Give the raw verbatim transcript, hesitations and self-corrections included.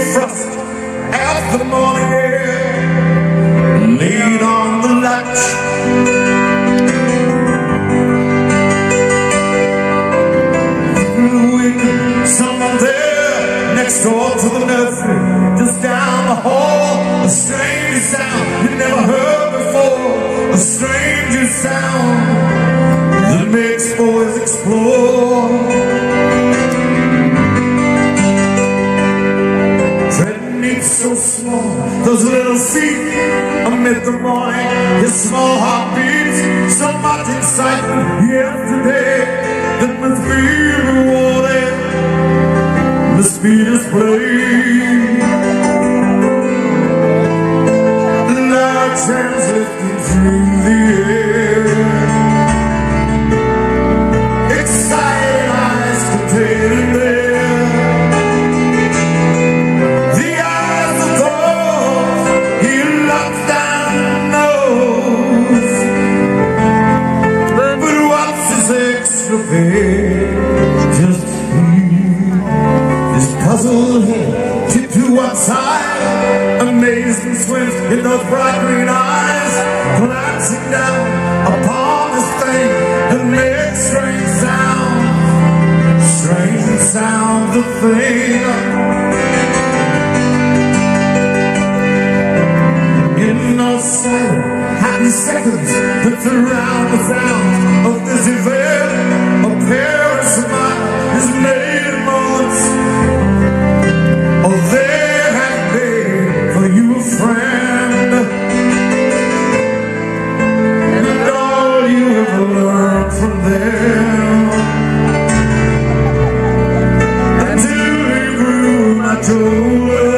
frost out the morning air, lean on the latch. Someone there next door to the nursery, just down the hall, a strange sound you never heard before, a stranger sound that makes boys explore. Treading each so small, those little feet amid the morning, your small heart beats, so much excitement yesterday that must be rewarded, must be displayed. Large hands lifting through the air, excited eyes containing there, the eyes of those he loves and knows. But what's his extra pay? Just puzzled head tipped to one side, amazed and swims in those bright green eyes, collapsing down upon this thing that makes strange sounds, strange sounds of thing. In those silent, happy seconds that surround the sound of this event, a pair of smiles is made in moments. Oh, there has been for you a friend, and all you ever learned from them, until you grew much older.